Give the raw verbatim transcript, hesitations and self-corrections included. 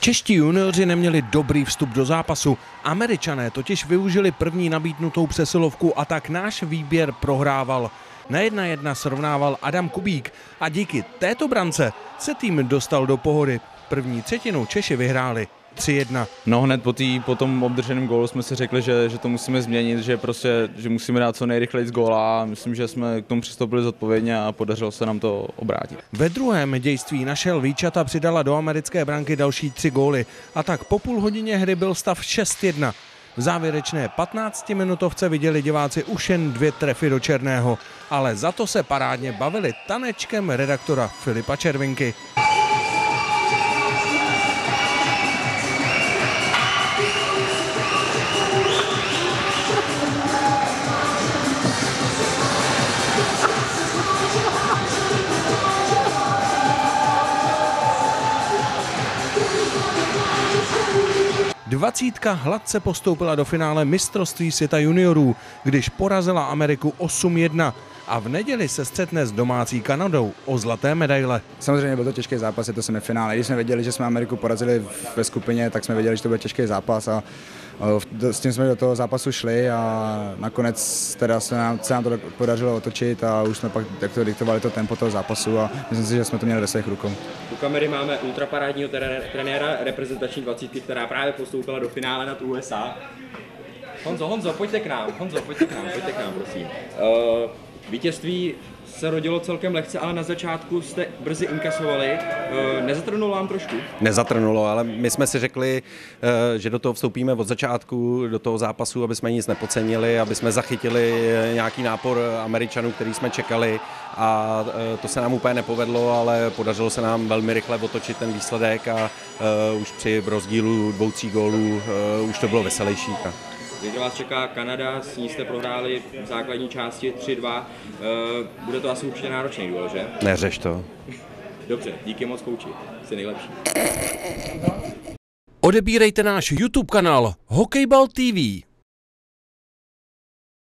Čeští junioři neměli dobrý vstup do zápasu. Američané totiž využili první nabídnutou přesilovku a tak náš výběr prohrával. Na jedna jedna srovnával Adam Kubík a díky této brance se tým dostal do pohody. První třetinu Češi vyhráli tři jedna. No hned po, tý, po tom obdrženém gólu jsme si řekli, že, že to musíme změnit, že, prostě, že musíme dát co nejrychleji z góla a myslím, že jsme k tomu přistoupili zodpovědně a podařilo se nám to obrátit. Ve druhém dějství našel Výčata přidala do americké branky další tři góly a tak po půl hodině hry byl stav šest jedna. V závěrečné patnáctiminutovce viděli diváci už jen dvě trefy do černého, ale za to se parádně bavili tanečkem redaktora Filipa Červinky. Dvacítka hladce postoupila do finále mistrovství světa juniorů, když porazila Ameriku osm jedna a v neděli se střetne s domácí Kanadou o zlaté medaile. Samozřejmě byl to těžký zápas, je to semifinále. Když jsme věděli, že jsme Ameriku porazili ve skupině, tak jsme věděli, že to bude těžký zápas a s tím jsme do toho zápasu šli a nakonec teda se nám, se nám to podařilo otočit a už jsme pak jak to diktovali to tempo toho zápasu a myslím si, že jsme to měli ve svých rukou. U kamery máme ultraparádního trenéra reprezentační dvacítky, která právě postoupila do finále nad U S A. Honzo, Honzo, pojďte k nám, Honzo, pojďte k nám, pojďte k nám, prosím. Uh, vítězství se rodilo celkem lehce, ale na začátku jste brzy inkasovali. Nezatrnulo vám trošku? Nezatrnulo, ale my jsme si řekli, že do toho vstoupíme od začátku, do toho zápasu, aby jsme nic nepodcenili, aby jsme zachytili nějaký nápor Američanů, který jsme čekali a to se nám úplně nepovedlo, ale podařilo se nám velmi rychle otočit ten výsledek a už při rozdílu dvou, tří gólů už to bylo veselější. Když vás čeká Kanada, s ní jste prohráli v základní části tři dva. Bude to asi určitě náročný duel, že? Neřeš to. Dobře, díky moc, kouči. Jsi nejlepší. Odebírejte náš YouTube kanál Hokejbal T V.